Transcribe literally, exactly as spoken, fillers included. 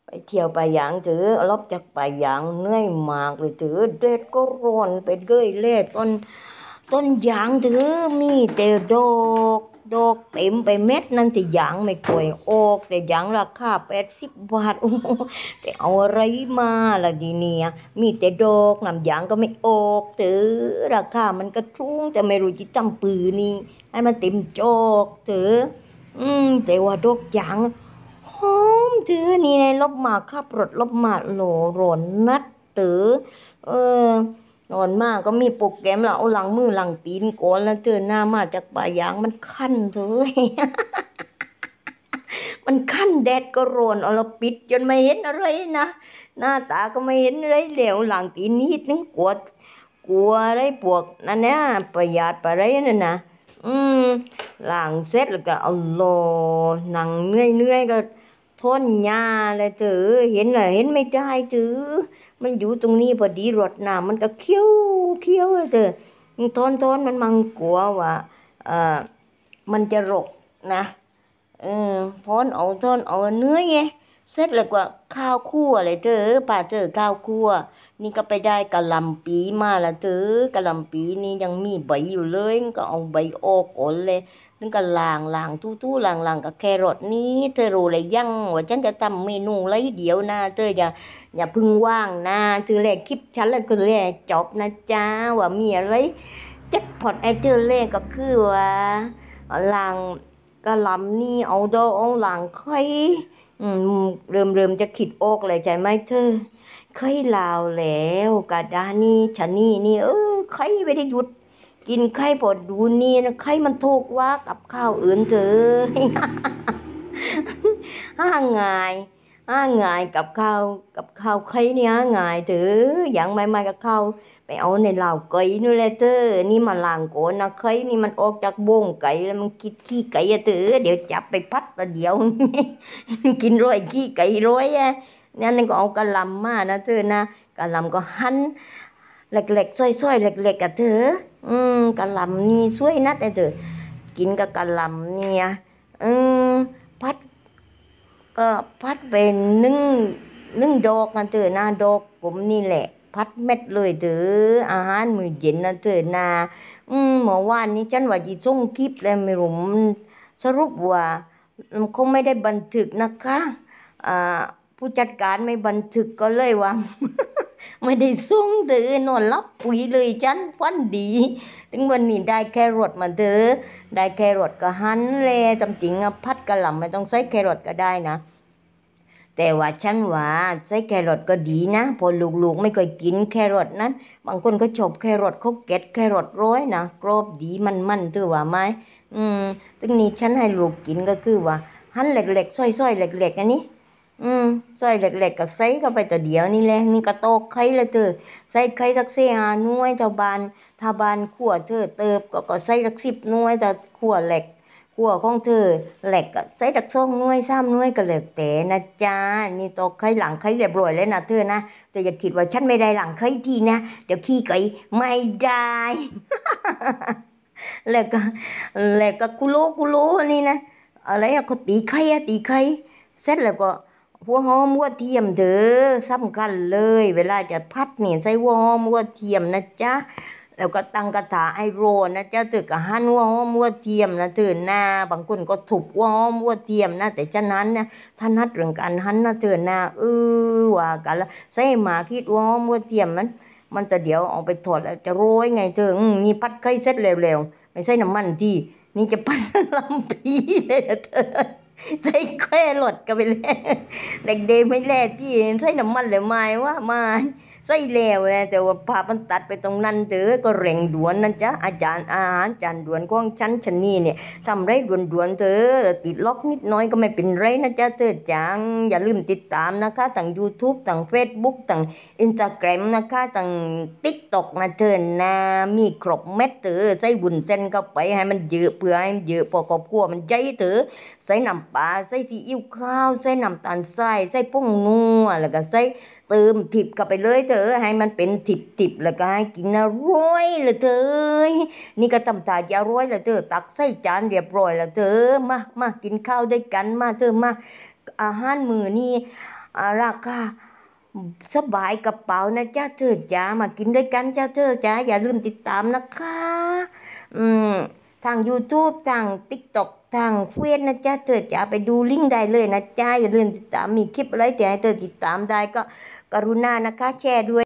ไปเที่ยวป่ายางถือลบจากป่ายางเหนื่อยมากเลยถือเด็ดก็ร้อนไปเกยเล่ต้นต้นยางถือมีแต่ดอกดอกเต็มไปเม็ดนั่นที่ยางไม่ค่อยออกแต่ยางราคาแปดสิบบาทโอ้โหแต่เอาอะไรมาล่ะดีเนี่ยมีแต่ดอกน้ำยางก็ไม่ออกถือราคามันก็ทุ่งแต่ไม่รู้จิตจำปืนนี่ให้มันเต็มจอกถืออืมแต่ว่าดอกยางหอมถือนี่ในลบมาขับรถลบมาโหลโรนนัดถือเออนอนมากก็มีโปรแกรมแล้วเอาหลังมือหลังตีนก่อนแล้วเจอหน้ามาจากป่ายางมันคันเถอะ มันคันแดดก็ร้อนเอาเราปิดจนไม่เห็นอะไรนะหน้าตาก็ไม่เห็นอะไรเหลวหลังตีนนิดนึงกลัวกลัวอะไรพวกนั่นเนี่ยประหยัดไปอะไรนั่นนะอืมหลังเสร็จแล้วก็เอาโลหนังเนื่อยเนื่อยก็ทนยาเลยเถอะเห็นเหรอเห็นไม่ได้เถอะมันอยู่ตรงนี้พอดีรถน้ำมันก็เคี้ยวเคี้ยวเลยเถอะทนทนมันมังกลัวว่าเออมันจะรกนะเออพอนเอาทนเอาเนื้อไงเสร็จแล้วก็ข้าวคั่วเลยเถอะป้าเจอข้าวคั่วนี่ก็ไปได้กะหล่ำปีมาละเถอะกะหล่ำปีนี่ยังมีใบอยู่เลยก็เอาใบออกก่อนเลยนึกก็ล้างล้างทู่ๆล้างล้างกับแครอทนี้เธอรู้เลยยังว่าฉันจะทำเมนูอะไรเดียวนะเธออย่าอย่าพึ่งว่างนะเธอแรกคลิปฉันแล้วคือแรกจบนะจ๊ะว่ามีอะไรแจ็คพอตไอเธอแรกก็คือว่าล้างกะหล่ำนี่เอาดอกเอาล้างไข่อืมเริ่มเริ่มจะคิดออกเลยใช่ไหมเธอไข่ลาวแล้วกะดานี่ชะนี่นี่เออไข่ไม่ได้หยุดกินไข่พอดูนี่นะไข่มันถูกว่ากับข้าวอื่นเถอะ ห้าง่ายห้าง่ายกับข้าวกับข้าวไข่เนี่ยง่ายเถอะอย่างไม่ไม่กับข้าวไปเอาในเหล้าไก่นู่นแหละเธอนี่มาล้างก่อนนะไข่นี่มันออกจากบ่งไก่แล้วมันกินขี้ไก่อะเถอะเดี๋ยวจับไปพัดแต่เดียว กินร้อยขี้ไก่ร้อยอะนั่นก็เอากะหล่ำมานะเธอนะกะหล่ำก็หั่นเล็กๆซ้อยๆเล็กๆอะเธออืมกะหล่ำนี่สวยนัดอะเธอกินกับกะหล่ำเนี่ยอืมพัดก็พัดเป็นนึ่งนึ่งดอกนะเธอนะดอกผมนี่แหละพัดเม็ดเลยเธออาหารมื้อเย็นนะเธอนะอืมเมื่อวานนี้ฉันว่าจะส่งคลิปแล้วไม่รู้มันสรุปว่าคงไม่ได้บันทึกนะคะอ่าผู้จัดการไม่บันทึกก็เลยว่า ไม่ได้ส่งเธอนอนรับปุ๋ยเลยฉันฟันดีถึงวันนี้ได้แครอทมาเธอได้แครอทก็หั่นเลยจำจริงอะพัดกะหล่ำไม่ต้องใส่แครอทก็ได้นะแต่ว่าฉันว่าใส่แครอทก็ดีนะพอลูกๆไม่เคยกินแครอทนั้นบางคนก็ชอบแครอทเขาเก็ตแครอทร้อยนะกรอบดีมันๆเธอว่าไหมอืมตึงนี้ฉันให้ลูกกินก็คือว่าหั่นเล็กๆส้อยๆเล็กๆอันนี้อืมซอยเล็กๆก็ใส่เข้าไปแต่เดียวนี่แหละนี่ก็โตกไข่ละเธอใส่ไข่สักสี่ห้าหน่วยถ้าบานถ้าบานขั่วเธอเติบก็ก็ใส่สักสิบหน่วยแต่ขั่วเหล็กขั่วของเธอเหล็กก็ใส่สักสองหน่วยสามหน่วยก็แล้วแต่นะจ๊ะนี่โตกไข่หลังไข่เรียบร้อยแล้วนะเธอนะแต่อย่าคิดว่าฉันไม่ได้หลังไข่ทีนะเดี๋ยวขี้ไก่ไม่ได้ แล้วก็แล้วก็กุโลกุโลนี่นะอะไรอะเขาตีไข่อะตีไข่เสร็จแล้วก็หัวหอมหัวเทียมเด้อสำคัญเลยเวลาจะพัดเนี่ยใส่หัวหอมหัวเทียมนะจ๊ะแล้วก็ตั้งกระถาไอโรนะจ๊ะเธอก็หั่นหัวหอมหัวเทียมนะเธอหน้าบางคนก็ถูกหัวหอมหัวเทียมนะแต่ฉะนั้นนะท่านัดเรื่องการหั่นนะเธอหน้าเออว่ากันละใส่หมาคิดหัวหอมหัวเทียมมันมันจะเดี๋ยวเอาไปทอดแล้วจะโรยไงเธออืมนี่พัดไข่เสร็จเร็วๆไม่ใส่น้ำมันที่นี่จะพัดลำปีเลยนะเธอ ใส่แค่หลดกันไปเลยเด็กเดไม่แล่ที่ใส่น้ำมันเลยไม่ว่าไม่ใส่แล้วนะแต่ว่าภาพมันตัดไปตรงนั้นเถอะก็เร่งด่วนนั่นจ้ะอาจารย์อาหารจานด่วนของฉันชนนี่เนี่ยทำไรด่วนๆเถอะติดล็อกนิดน้อยก็ไม่เป็นไรนะจ๊ะเธอจังอย่าลืมติดตามนะคะทาง YouTube ทาง Facebook ทาง Instagram นะคะทาง TikTok นะเธอนะมีครบเม็ดเถอะใส่บุญเส้นเข้าไปให้มันเยอะเพื่อให้มันเยอะพอครอบครัวมันใจเถอะ ใส่น้ำปลาใส่ซีอิ๊วขาวใส่น้ำตาลทรายใส่ผงนัวแล้วก็ใส่เติมทิพเข้าไปเลยเถอะให้มันเป็นทิพทิพแล้วก็ให้กินอร่อยเลยเถอะนี่ก็ทำท่าจะอร่อยเลยเถอะตักใส่จานเรียบร้อยแล้วเถอะมามากินข้าวด้วยกันมาเถอะมาอาหารมื้อนี้อ่าราคาสบายกระเป๋านะจ้าเธอจ๋ามากินด้วยกันจ้าเธอจ๋าอย่าลืมติดตามนะคะอืมทาง YouTube ทาง TikTok ทางเฟซนะจ๊ะเธอจ๋าไปดูลิงก์ได้เลยนะจ๊ะอย่าลืมติดตามมีคลิปอะไรที่ให้เธอติดตามได้ก็กรุณานะคะแชร์ด้วย